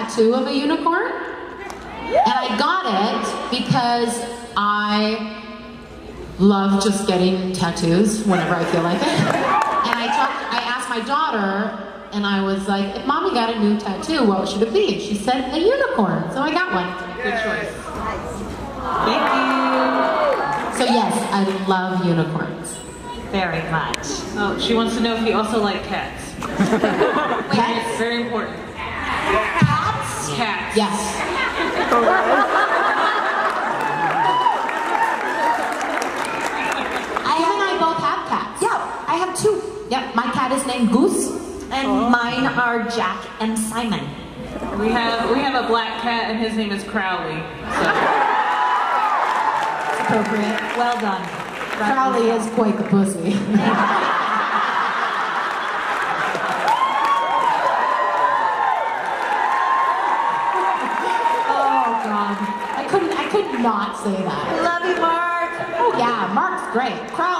tattoo of a unicorn. And I got it because I love just getting tattoos whenever I feel like it. And I asked my daughter, and I was like, if mommy got a new tattoo, what should it be? And she said a unicorn, so I got one. Good choice. Thank you. So yes, I love unicorns. Very much. Oh, she wants to know if you also like cats. Cats? It's very important. Cats? Cats. Yes. And I both have cats. Yeah, I have two. Yep, my cat is named Goose. And mine are Jack and Simon. We have a black cat, and his name is Crowley. So. It's appropriate. Well done. Crowley is quite the pussy. Oh God, I could not say that. Love you, Mark. Oh yeah, Mark's great. Crowley.